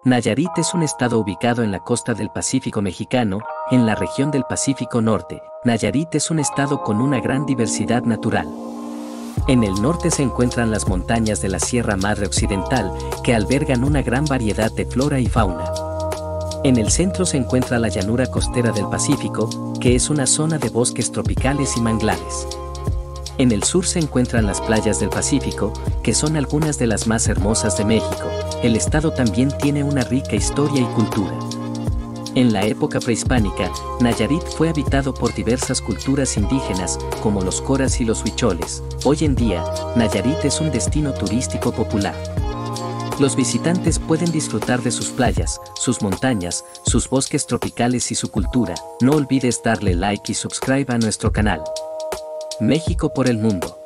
Nayarit es un estado ubicado en la costa del Pacífico mexicano, en la región del Pacífico Norte. Nayarit es un estado con una gran diversidad natural. En el norte se encuentran las montañas de la Sierra Madre Occidental, que albergan una gran variedad de flora y fauna. En el centro se encuentra la llanura costera del Pacífico, que es una zona de bosques tropicales y manglares. En el sur se encuentran las playas del Pacífico, que son algunas de las más hermosas de México. El estado también tiene una rica historia y cultura. En la época prehispánica, Nayarit fue habitado por diversas culturas indígenas, como los coras y los huicholes. Hoy en día, Nayarit es un destino turístico popular. Los visitantes pueden disfrutar de sus playas, sus montañas, sus bosques tropicales y su cultura. No olvides darle like y subscribe a nuestro canal. México por el mundo.